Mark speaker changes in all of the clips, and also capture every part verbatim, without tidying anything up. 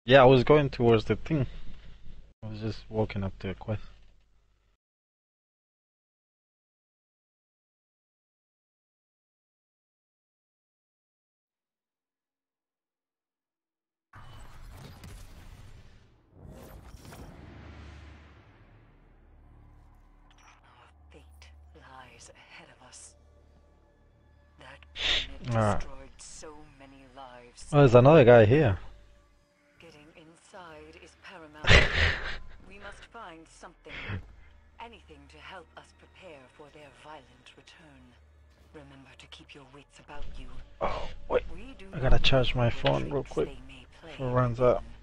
Speaker 1: Yeah, I was going towards the thing. I was just walking up to a quest.
Speaker 2: Our fate lies ahead of us. That
Speaker 1: Ah.
Speaker 2: destroyed so many lives.
Speaker 1: Oh, there's another guy here.
Speaker 2: Getting inside is paramount. We must find something, anything to help us prepare for their violent return. Remember to keep your wits about you.
Speaker 1: Oh, wait.
Speaker 2: We do
Speaker 1: I gotta
Speaker 2: not
Speaker 1: charge
Speaker 2: know
Speaker 1: my
Speaker 2: what
Speaker 1: phone real
Speaker 2: tricks
Speaker 1: quick
Speaker 2: they may play
Speaker 1: before it runs
Speaker 2: within.
Speaker 1: out.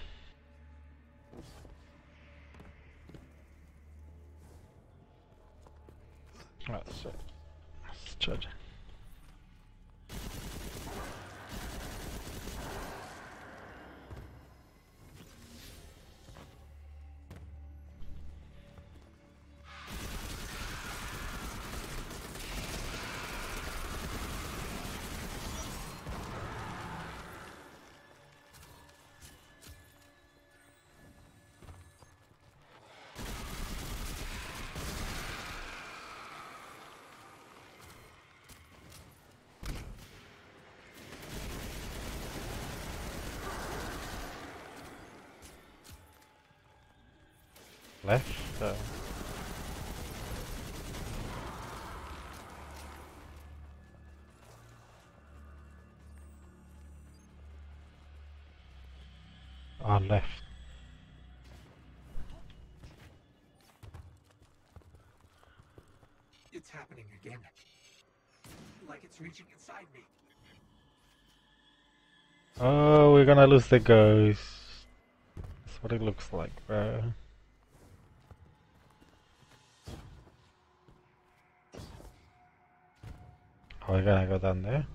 Speaker 1: That's it. Let's charge it. Left? Uh, oh, left.
Speaker 3: It's happening again. Like it's reaching inside me.
Speaker 1: Oh, we're gonna lose the ghost. That's what it looks like, bro. Oh, we're gonna go down there.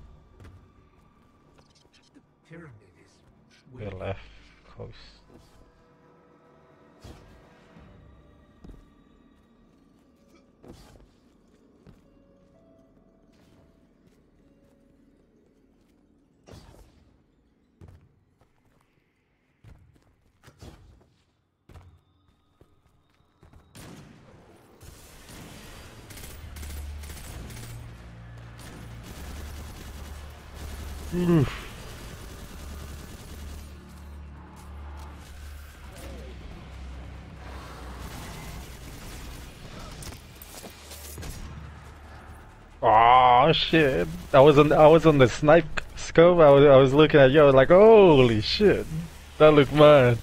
Speaker 3: The pyramid is
Speaker 1: We
Speaker 3: waiting.
Speaker 1: left coast. Oof. Oh shit! I was on I was on the snipe scope. I was I was looking at you. I was like, holy shit! That looked mad.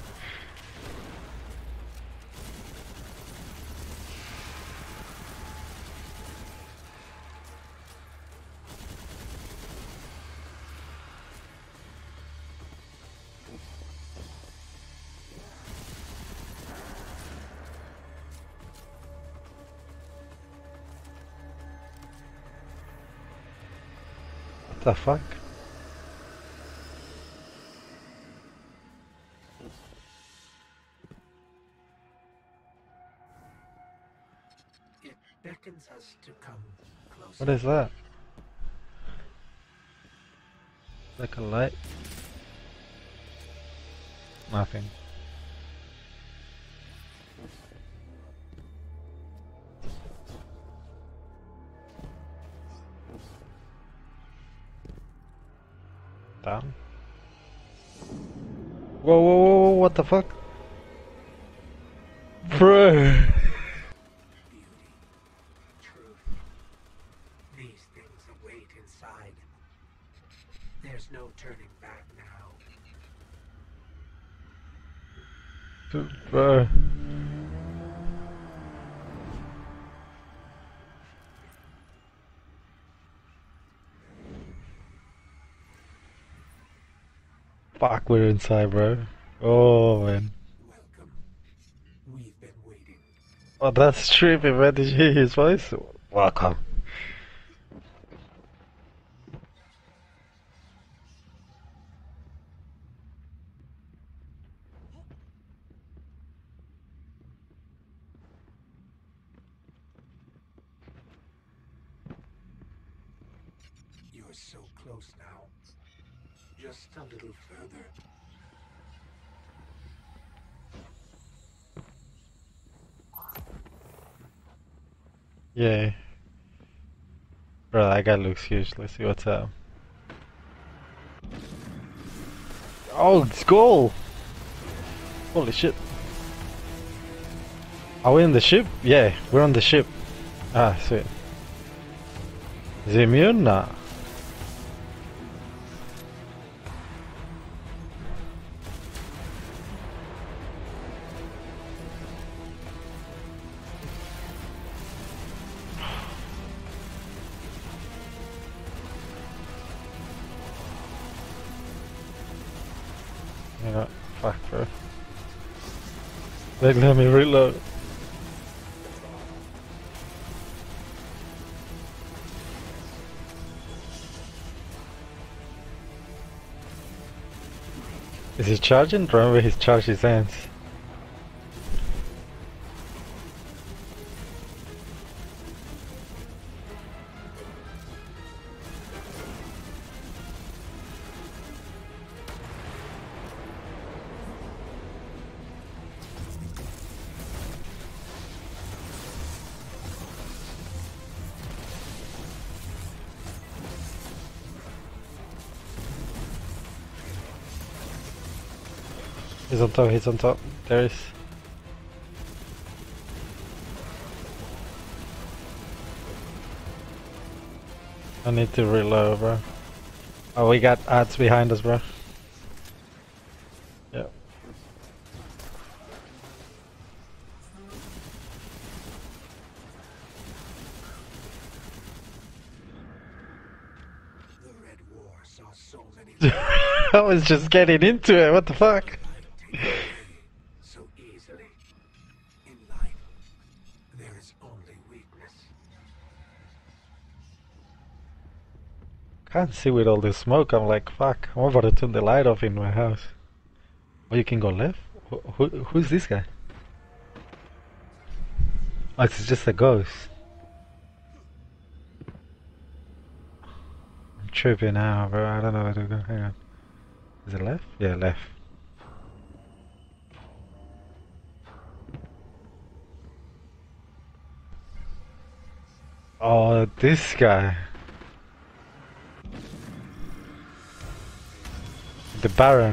Speaker 1: What the fuck?
Speaker 3: It beckons us to come
Speaker 1: What
Speaker 3: closer.
Speaker 1: is that? Like a light? Nothing. Down. Whoa, whoa, whoa, whoa! What the fuck, bro?
Speaker 3: Beauty, truth. These things await inside. There's no turning back now.
Speaker 1: Bro. Fuck, we're inside, bro. Oh man.
Speaker 3: Welcome. We've been waiting.
Speaker 1: Oh, that's trippy, man. Did you hear his voice? Welcome.
Speaker 3: You're so close now. Just a little further.
Speaker 1: Yeah. Bro, that guy looks huge. Let's see what's up. Oh, it's goal! Holy shit. Are we in the ship? Yeah, we're on the ship. Ah, sweet. Is he immune? Nah. You know, fuck, bro. Let, let me reload. Is he charging? Remember he's charged his hands. He's on top, he's on top. There is. I need to reload, bro. Oh, we got ads behind us, bro. Yep.
Speaker 3: The Red War saw so many
Speaker 1: I was just getting into it, what the fuck?
Speaker 3: taken away so easily. In life, there is only weakness.
Speaker 1: Can't see with all this smoke, I'm like, fuck, I'm about to turn the light off in my house. Oh, you can go left? Who, who, who's this guy? Oh, it's just a ghost. I'm tripping out, bro, I don't know where to go, hang on. Is it left? Yeah, left. Oh, this guy. The Baron.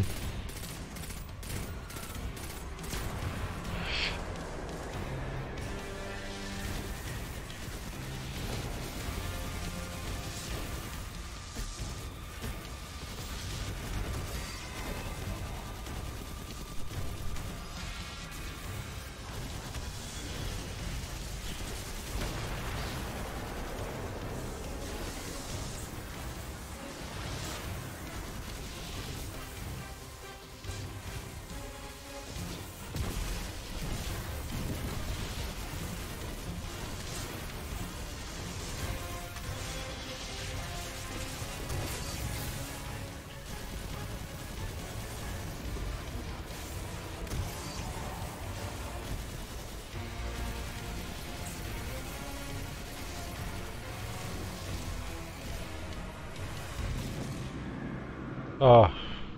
Speaker 1: Oh.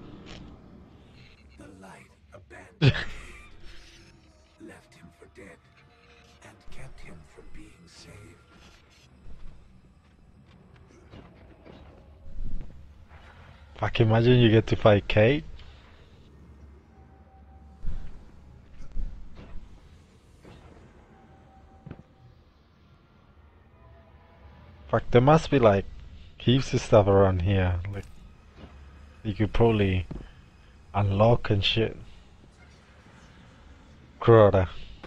Speaker 3: The light abandoned him, left him for dead, and kept him from being saved.
Speaker 1: Fuck, imagine you get to fight Kate. Fuck, there must be like heaps of stuff around here. Like, you could probably unlock and shit. Crota.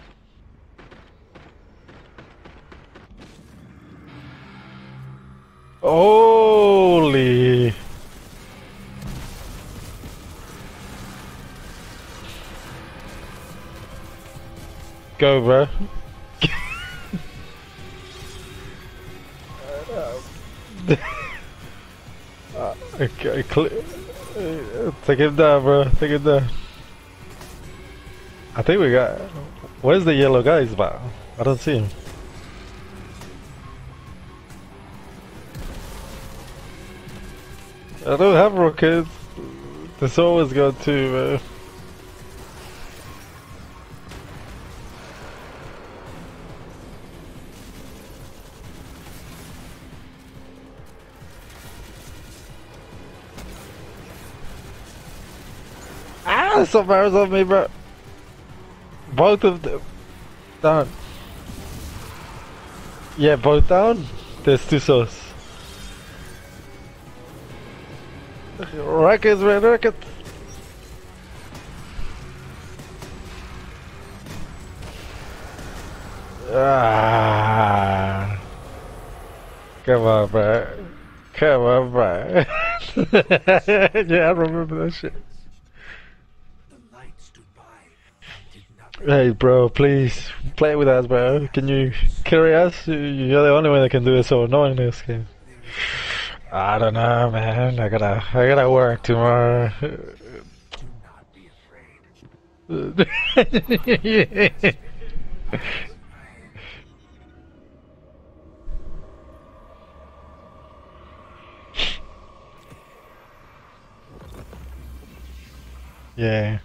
Speaker 1: Holy! Go, bro. uh, okay, cl uh, take him down, bro. Take him down. I think we got. Where's the yellow guys, but I don't see him. I don't have rockets. This always got two, man. Ah, some arrows on me, bro. Both of them down. Yeah, both down. There's two souls. Rockets, man, rockets. Ah. Come on, bro. Come on, bro. Yeah, I remember that shit.
Speaker 3: The light stood by and did nothing.
Speaker 1: Hey, bro, please play with us, bro. Can you carry us? You're the only one that can do it so annoying in this game. I don't know, man. I gotta, I gotta work tomorrow.
Speaker 3: Do not be afraid.
Speaker 1: Yeah. Yeah.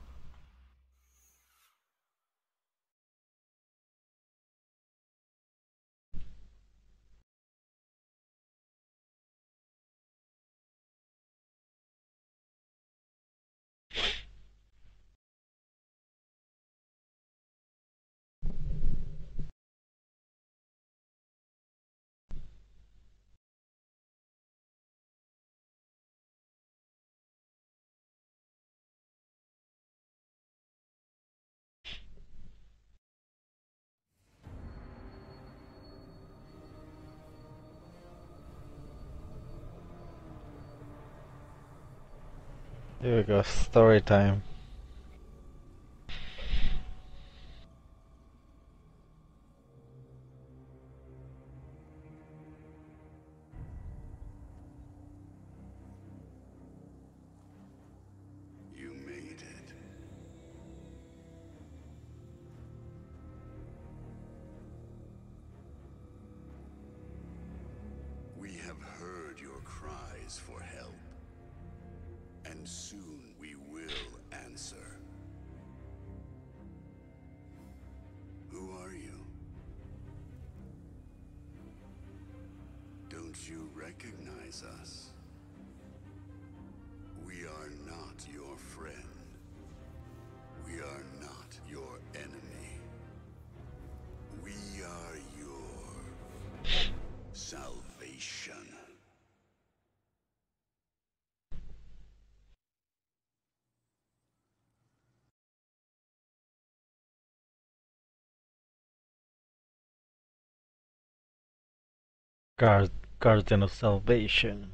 Speaker 1: Here we go, story time.
Speaker 4: You made it. We have heard your cries for help, and soon we will answer. Who are you? Don't you recognize us? We are not your friend. We are not your enemy. We are your salvation.
Speaker 1: Guard, Guardian of Salvation.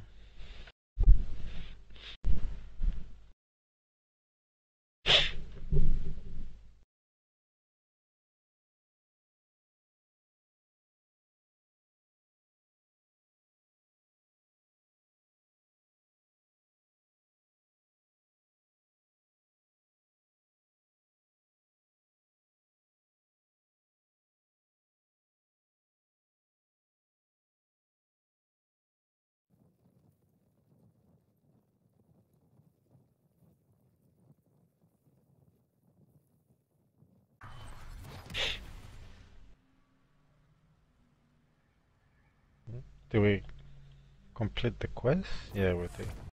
Speaker 1: Do we complete the quest? Yeah, we do.